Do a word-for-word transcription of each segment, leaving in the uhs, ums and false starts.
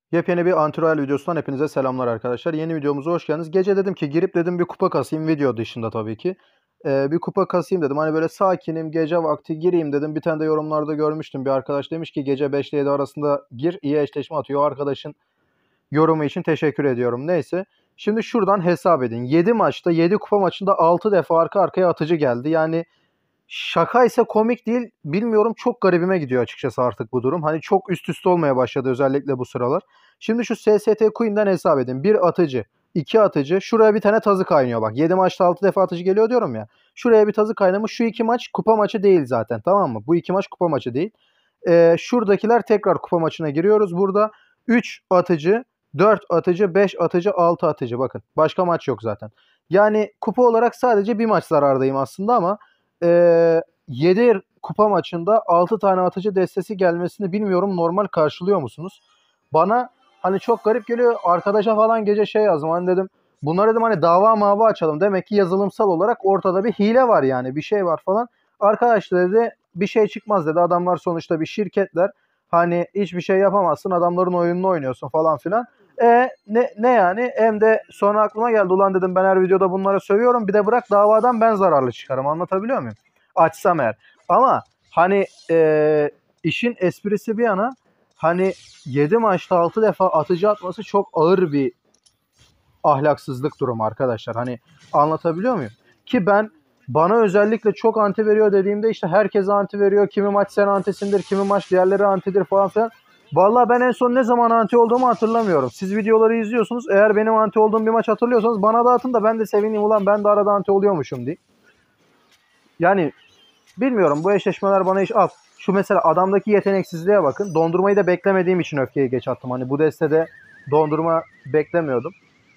Yepyeni bir Anti-Royal videosundan hepinize selamlar arkadaşlar. Yeni videomuza hoş geldiniz. Gece dedim ki girip dedim bir kupa kasayım, video dışında tabii ki. Ee, bir kupa kasayım dedim. Hani böyle sakinim, gece vakti gireyim dedim. Bir tane de yorumlarda görmüştüm. Bir arkadaş demiş ki gece beş ile yedi arasında gir, iyi eşleşme atıyor. O arkadaşın yorumu için teşekkür ediyorum. Neyse. Şimdi şuradan hesap edin. yedi maçta, yedi kupa maçında altı defa arka arkaya atıcı geldi. Yani şakaysa komik değil, bilmiyorum, çok garibime gidiyor açıkçası artık bu durum. Hani çok üst üste olmaya başladı özellikle bu sıralar. Şimdi şu S S T Queen'den hesap edin. Bir atıcı, iki atıcı, şuraya bir tane tazı kaynıyor bak. yedi maçta altı defa atıcı geliyor diyorum ya. Şuraya bir tazı kaynamış. Şu iki maç kupa maçı değil zaten, tamam mı? Bu iki maç kupa maçı değil. Ee, şuradakiler tekrar kupa maçına giriyoruz. Burada üç atıcı, dört atıcı, beş atıcı, altı atıcı. Bakın başka maç yok zaten. Yani kupa olarak sadece bir maç zarardayım aslında ama e, yedi kupa maçında altı tane atıcı destesi gelmesini bilmiyorum, normal karşılıyor musunuz? Bana hani çok garip geliyor. Arkadaşa falan gece şey yazdım. Hani dedim bunlar dedim hani dava mava açalım. Demek ki yazılımsal olarak ortada bir hile var, yani bir şey var falan. Arkadaş dedi bir şey çıkmaz dedi. Adamlar sonuçta bir şirketler. Hani hiçbir şey yapamazsın. Adamların oyununu oynuyorsun falan filan. E ne, ne yani? Hem de sonra aklıma geldi. Ulan dedim ben her videoda bunlara sövüyorum. Bir de bırak davadan ben zararlı çıkarım. Anlatabiliyor muyum? Açsam eğer. Ama hani e, işin esprisi bir yana, hani yedi maçta altı defa atıcı atması çok ağır bir ahlaksızlık durumu arkadaşlar. Hani anlatabiliyor muyum? Ki ben bana özellikle çok anti veriyor dediğimde işte herkese anti veriyor. Kimi maç sen antisindir, kimi maç diğerleri antidir falan filan. Vallahi ben en son ne zaman anti olduğumu hatırlamıyorum. Siz videoları izliyorsunuz. Eğer benim anti olduğum bir maç hatırlıyorsanız bana da atın da ben de sevineyim, ulan ben de arada anti oluyormuşum diye. Yani bilmiyorum, bu eşleşmeler bana hiç... Al şu mesela adamdaki yeteneksizliğe bakın. Dondurmayı da beklemediğim için öfkeyi geç attım. Hani bu destede dondurma beklemiyordum.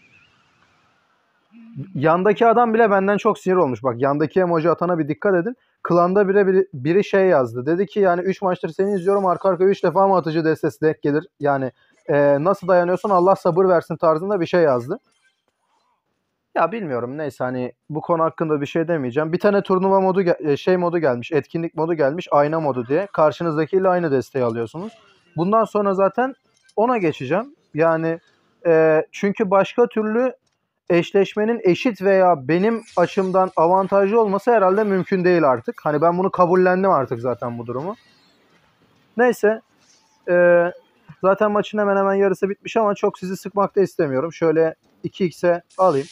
Yandaki adam bile benden çok sinir olmuş. Bak yandaki emoji atana bir dikkat edin. Klanda bile biri, biri şey yazdı. Dedi ki yani üç maçtır seni izliyorum, arka arkaya üç defa mı atıcı destesi denk gelir? Yani e, nasıl dayanıyorsun, Allah sabır versin tarzında bir şey yazdı. Ya bilmiyorum, neyse, hani bu konu hakkında bir şey demeyeceğim. Bir tane turnuva modu şey modu gelmiş, etkinlik modu gelmiş, ayna modu diye. Karşınızdakiyle aynı desteği alıyorsunuz. Bundan sonra zaten ona geçeceğim. Yani e, çünkü başka türlü eşleşmenin eşit veya benim açımdan avantajlı olması herhalde mümkün değil artık. Hani ben bunu kabullendim artık zaten, bu durumu. Neyse. E, zaten maçın hemen hemen yarısı bitmiş ama çok sizi sıkmak da istemiyorum. Şöyle iki x'e alayım.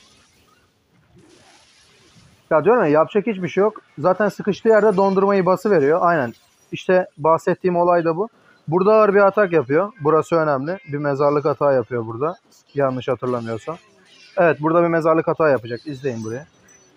Ya diyorum ya, yapacak hiçbir şey yok. Zaten sıkıştığı yerde dondurmayı bası veriyor. Aynen. İşte bahsettiğim olay da bu. Burada ağır bir atak yapıyor. Burası önemli. Bir mezarlık hata yapıyor burada. Yanlış hatırlamıyorsam. Evet, burada bir mezarlık hata yapacak. İzleyin buraya.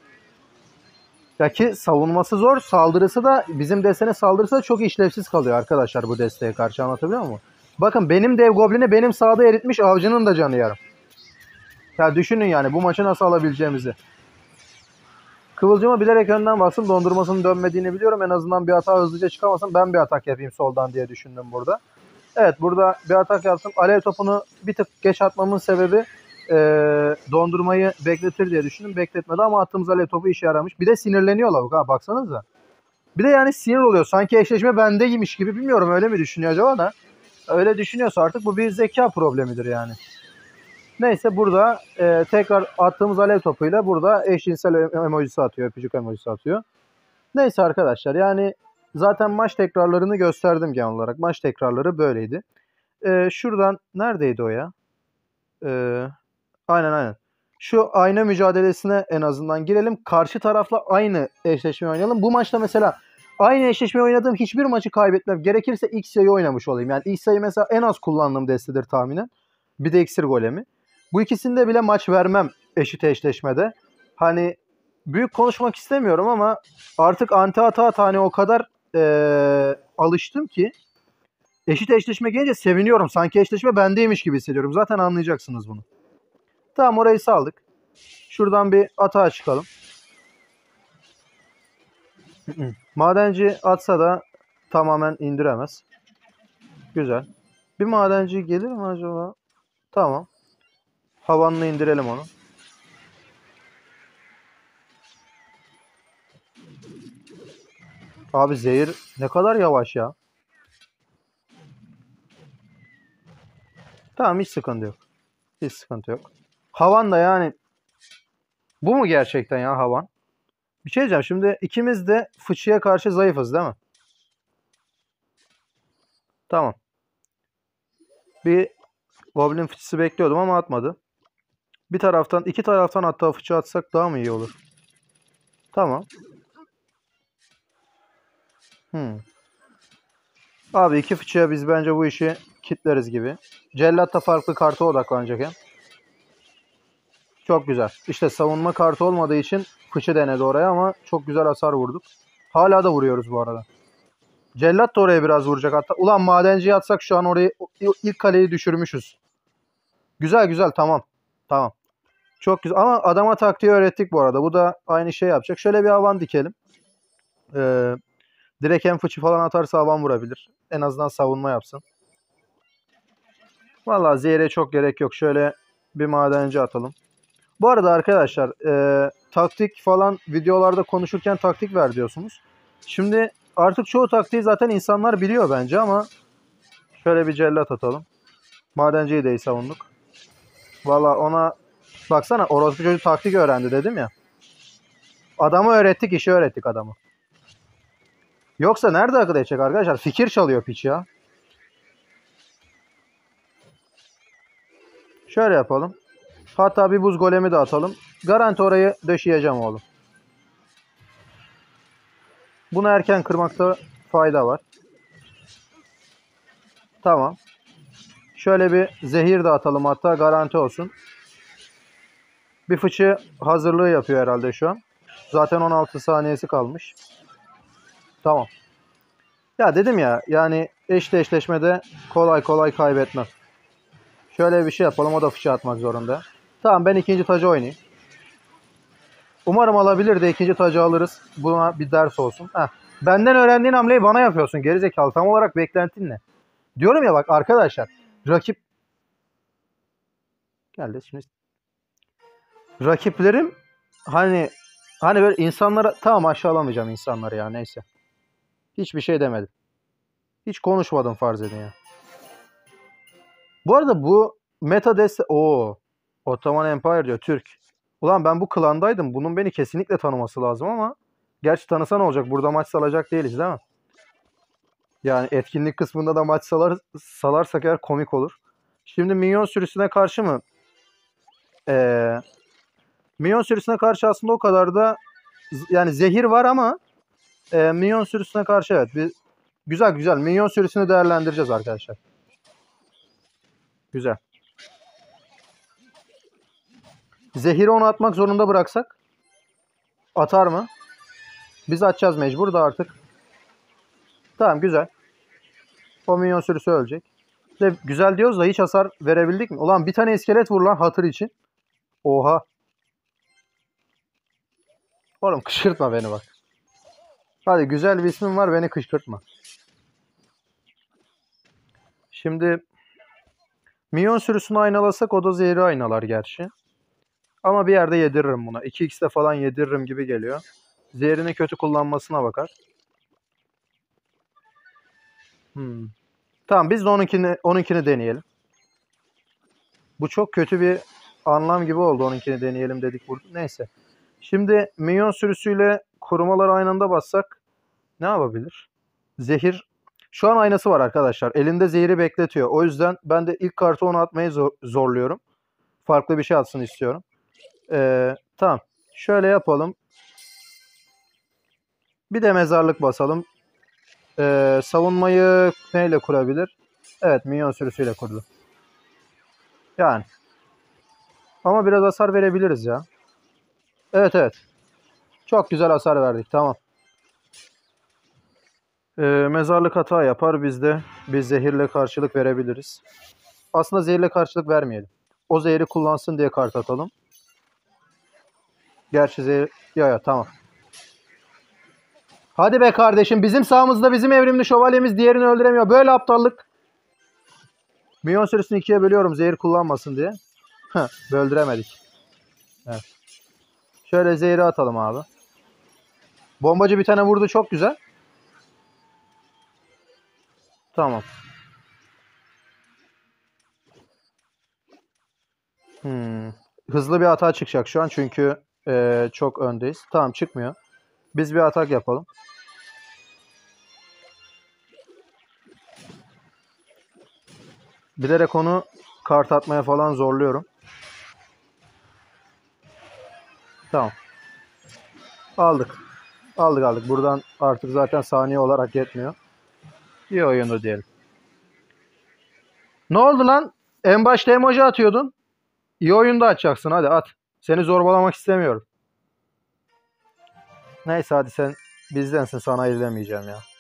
Ya ki savunması zor. Saldırısı da, bizim destene saldırısı da çok işlevsiz kalıyor arkadaşlar bu desteğe karşı, anlatabiliyor muyum? Bakın benim dev goblini benim sağda eritmiş, avcının da canı yarım. Ya düşünün yani bu maçı nasıl alabileceğimizi. Kıvılcıma bilerek önden bastım. Dondurmasının dönmediğini biliyorum. En azından bir hata hızlıca çıkamasın. Ben bir atak yapayım soldan diye düşündüm burada. Evet, burada bir atak yaptım. Alev topunu bir tık geç atmamın sebebi e, dondurmayı bekletir diye düşündüm. Bekletmedi ama attığımız alev topu işe yaramış. Bir de sinirleniyor lavuk ha, baksanıza. Bir de yani sinir oluyor. Sanki eşleşme bendeymiş gibi, bilmiyorum öyle mi düşünüyor acaba da. Öyle düşünüyorsa artık bu bir zeka problemidir yani. Neyse burada e, tekrar attığımız alev topuyla burada eşcinsel emojisi atıyor. Öpücük emojisi atıyor. Neyse arkadaşlar, yani zaten maç tekrarlarını gösterdim genel olarak. Maç tekrarları böyleydi. E, şuradan neredeydi o ya? E, aynen aynen. Şu ayna mücadelesine en azından girelim. Karşı tarafla aynı eşleşmeyi oynayalım. Bu maçta mesela aynı eşleşmeyi oynadığım hiçbir maçı kaybetmem. Gerekirse ilk sayı oynamış olayım. Yani ilk sayı mesela en az kullandığım destedir tahminen. Bir de iksir golemi. Bu ikisinde bile maç vermem eşit eşleşmede. Hani büyük konuşmak istemiyorum ama artık anti hata hani o kadar ee, alıştım ki eşit eşleşme gelince seviniyorum. Sanki eşleşme bendeymiş gibi hissediyorum. Zaten anlayacaksınız bunu. Tamam, orayı saldık. Şuradan bir atağa çıkalım. Madenci atsa da tamamen indiremez. Güzel. Bir madenci gelir mi acaba? Tamam. Havanla indirelim onu. Abi zehir ne kadar yavaş ya. Tamam, hiç sıkıntı yok. Hiç sıkıntı yok. Havan da yani bu mu gerçekten ya havan? Bir şey diyeceğim. Şimdi ikimiz de fıçıya karşı zayıfız değil mi? Tamam. Bir goblin fıçısı bekliyordum ama atmadı. Bir taraftan, iki taraftan hatta fıçı atsak daha mı iyi olur? Tamam. Hmm. Abi iki fıçıya biz bence bu işi kitleriz gibi. Cellat da farklı karta odaklanacak hem. Çok güzel. İşte savunma kartı olmadığı için fıçı denedi oraya ama çok güzel hasar vurduk. Hala da vuruyoruz bu arada. Cellat da oraya biraz vuracak hatta. Ulan madenciyi atsak şu an orayı ilk kaleyi düşürmüşüz. Güzel güzel, tamam. Tamam. Çok güzel ama adama taktiği öğrettik bu arada. Bu da aynı şey yapacak. Şöyle bir havan dikelim. Ee, direkt hem fıçı falan atarsa havan vurabilir. En azından savunma yapsın. Vallahi zehre çok gerek yok. Şöyle bir madenci atalım. Bu arada arkadaşlar e, taktik falan videolarda konuşurken taktik ver diyorsunuz. Şimdi artık çoğu taktiği zaten insanlar biliyor bence ama şöyle bir cellat atalım. Madenciyi de iyi savunduk. Valla ona baksana, orospu çocuğu taktik öğrendi dedim ya. Adamı öğrettik, işi öğrettik adamı. Yoksa nerede akıl edecek arkadaşlar? Fikir çalıyor piç ya. Şöyle yapalım. Hatta bir buz golemi de atalım. Garanti orayı döşeyeceğim oğlum. Bunu erken kırmakta fayda var. Tamam. Şöyle bir zehir de atalım hatta, garanti olsun. Bir fıçı hazırlığı yapıyor herhalde şu an. Zaten on altı saniyesi kalmış. Tamam. Ya dedim ya, yani eşleşmede kolay kolay kaybetmem. Şöyle bir şey yapalım, o da fıçı atmak zorunda. Tamam, ben ikinci tacı oynayayım. Umarım alabilir de ikinci tacı alırız. Buna bir ders olsun. Heh. Benden öğrendiğin hamleyi bana yapıyorsun gerizekalı. Tam olarak beklentin ne? Diyorum ya bak arkadaşlar. Rakip geldi şimdi. Rakiplerim hani hani böyle insanlara, tamam aşağılamayacağım insanları ya, neyse. Hiçbir şey demedim. Hiç konuşmadım farz edin ya. Bu arada bu meta deste o Ottoman Empire diyor, Türk. Ulan ben bu klandaydım. Bunun beni kesinlikle tanıması lazım ama gerçi tanısa ne olacak? Burada maç salacak değiliz değil mi? Yani etkinlik kısmında da maç salar, salarsak eğer komik olur. Şimdi minyon sürüsüne karşı mı? Ee, minyon sürüsüne karşı aslında o kadar da yani zehir var ama e, minyon sürüsüne karşı evet. Bir, güzel güzel. Minyon sürüsünü değerlendireceğiz arkadaşlar. Güzel. Zehiri onu atmak zorunda bıraksak atar mı? Biz atacağız mecbur da artık. Tamam, güzel. O minyon sürüsü ölecek. De güzel diyoruz da hiç hasar verebildik mi? Ulan bir tane iskelet vur lan hatır için. Oha. Oğlum kışkırtma beni bak. Hadi, güzel bir ismin var, beni kışkırtma. Şimdi minyon sürüsünü aynalasak o da zehri aynalar gerçi. Ama bir yerde yediririm buna. iki x'de falan yediririm gibi geliyor. Zehrini kötü kullanmasına bakar. Hmm. Tamam, biz de onunkini, onunkini deneyelim. Bu çok kötü bir anlam gibi oldu, onunkini deneyelim dedik burada. Neyse. Şimdi minyon sürüsüyle korumaları aynı anda bassak ne yapabilir? Zehir. Şu an aynası var arkadaşlar. Elinde zehri bekletiyor. O yüzden ben de ilk kartı ona atmayı zor, zorluyorum. Farklı bir şey atsın istiyorum. Ee, tamam. Şöyle yapalım. Bir de mezarlık basalım. Ee, savunmayı neyle kurabilir? Evet, minyon sürüsüyle kurdu. Yani. Ama biraz hasar verebiliriz ya. Evet evet. Çok güzel hasar verdik. Tamam. Ee, mezarlık hata yapar. Biz de bir zehirle karşılık verebiliriz. Aslında zehirle karşılık vermeyelim. O zehri kullansın diye kart atalım. Gerçi zehir... Ya ya tamam. Hadi be kardeşim. Bizim sağımızda bizim evrimli şövalyemiz diğerini öldüremiyor. Böyle aptallık. Minyon sürüsünü ikiye bölüyorum zehir kullanmasın diye. Öldüremedik. Evet. Şöyle zehri atalım abi. Bombacı bir tane vurdu, çok güzel. Tamam. Hmm. Hızlı bir hata çıkacak şu an çünkü e, çok öndeyiz. Tamam, çıkmıyor. Biz bir atak yapalım. Bilerek onu kart atmaya falan zorluyorum. Tamam. Aldık. Aldık aldık. Buradan artık zaten saniye olarak yetmiyor. İyi oyundu diyelim. Ne oldu lan? En başta emoji atıyordun. İyi oyunda atacaksın, hadi at. Seni zorbalamak istemiyorum. Neyse hadi, sen bizdensin, sana izlemeyeceğim ya.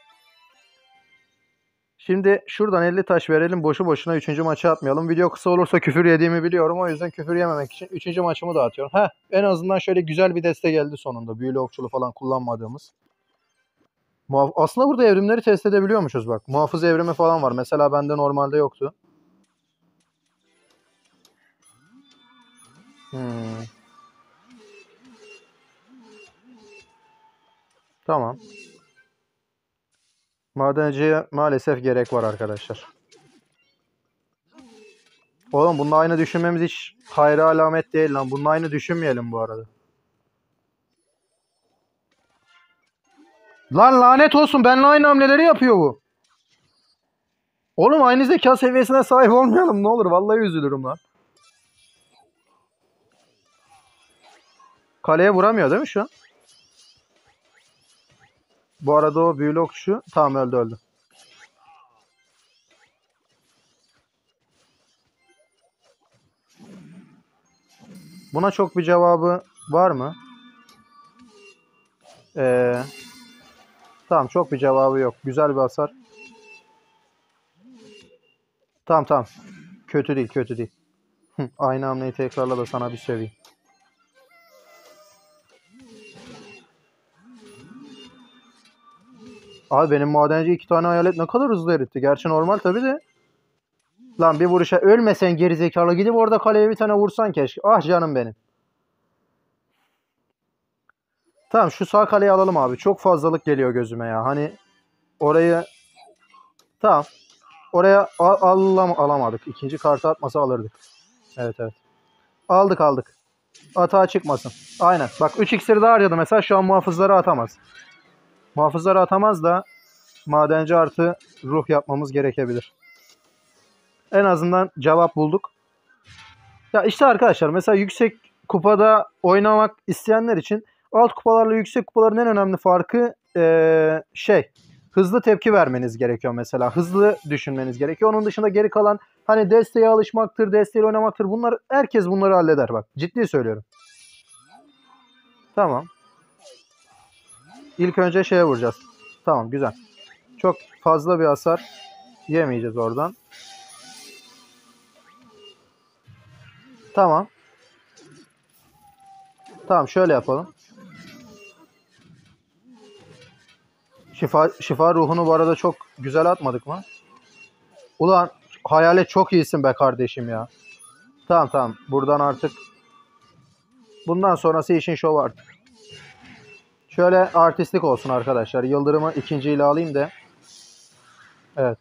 Şimdi şuradan elli taş verelim, boşu boşuna üçüncü maçı atmayalım. Video kısa olursa küfür yediğimi biliyorum, o yüzden küfür yememek için üçüncü maçımı da atıyorum. Heh, en azından şöyle güzel bir deste geldi sonunda. Büyülü okçulu falan kullanmadığımız. Muhaf Aslında burada evrimleri test edebiliyormuşuz bak. Muhafız evrimi falan var. Mesela bende normalde yoktu. Hmm, tamam. Madenciye maalesef gerek var arkadaşlar. Oğlum bununla aynı düşünmemiz hiç hayra alamet değil lan. Bununla aynı düşünmeyelim bu arada. Lan lanet olsun, benimle aynı hamleleri yapıyor bu. Oğlum aynı zeka seviyesine sahip olmayalım ne olur. Vallahi üzülürüm lan. Kaleye vuramıyor değil mi şu an? Bu arada o büyülü okçu tamam, öldü öldü. Buna çok bir cevabı var mı? Ee, tamam, çok bir cevabı yok. Güzel bir hasar. Tamam tamam. Kötü değil, kötü değil. Aynı hamleyi tekrarla da sana bir söveyim. Abi benim madenci iki tane hayalet ne kadar hızlı eritti. Gerçi normal tabi de. Lan bir vuruşa ölmesen gerizekalı, gidip orada kaleye bir tane vursan keşke. Ah canım benim. Tamam, şu sağ kaleyi alalım abi. Çok fazlalık geliyor gözüme ya. Hani orayı, tamam. Oraya al alam alamadık. İkinci kartı atmasa alırdık. Evet evet. Aldık aldık. Atağa çıkmasın. Aynen. Bak üç iksir daha harcadı mesela, şu an muhafızları atamaz. Muhafızları atamaz da madenci artı ruh yapmamız gerekebilir. En azından cevap bulduk. Ya işte arkadaşlar, mesela yüksek kupada oynamak isteyenler için alt kupalarla yüksek kupaların en önemli farkı ee, şey hızlı tepki vermeniz gerekiyor mesela. Hızlı düşünmeniz gerekiyor. Onun dışında geri kalan hani desteğe alışmaktır, desteğiyle oynamaktır. Bunlar herkes bunları halleder bak. Ciddi söylüyorum. Tamam. İlk önce şeye vuracağız. Tamam, güzel. Çok fazla bir hasar yemeyeceğiz oradan. Tamam. Tamam, şöyle yapalım. Şifa, şifa ruhunu bu arada çok güzel atmadık mı? Ulan hayalet çok iyisin be kardeşim ya. Tamam tamam. Buradan artık bundan sonrası işin şovu artık. Şöyle artistlik olsun arkadaşlar. Yıldırımı ikinciyle alayım da. Evet.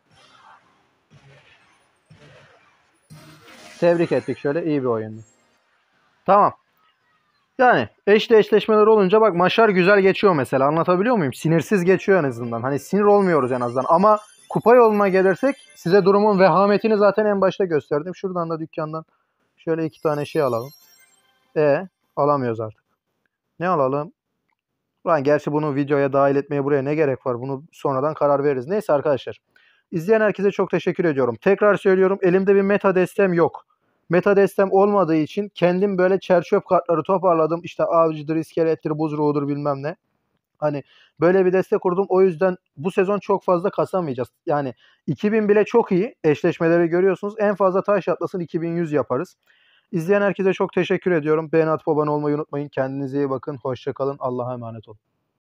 Tebrik ettik, şöyle iyi bir oyundu. Tamam. Yani eşli eşleşmeler olunca bak maçlar güzel geçiyor mesela. Anlatabiliyor muyum? Sinirsiz geçiyor en azından. Hani sinir olmuyoruz en azından. Ama kupa yoluna gelirsek size durumun vehametini zaten en başta gösterdim. Şuradan da dükkandan şöyle iki tane şey alalım. E alamıyoruz artık. Ne alalım? Ulan gerçi bunu videoya dahil etmeye buraya ne gerek var? Bunu sonradan karar veririz. Neyse arkadaşlar. İzleyen herkese çok teşekkür ediyorum. Tekrar söylüyorum, elimde bir meta destem yok. Meta destem olmadığı için kendim böyle çerçöp kartları toparladım. İşte avcıdır, iskelettir, buz ruhudur bilmem ne. Hani böyle bir destek kurdum. O yüzden bu sezon çok fazla kasamayacağız. Yani iki bin bile çok iyi. Eşleşmeleri görüyorsunuz. En fazla taş atlasın iki bin yüz yaparız. İzleyen herkese çok teşekkür ediyorum. Beğeni atıp abone olmayı unutmayın. Kendinize iyi bakın. Hoşça kalın. Allah'a emanet olun.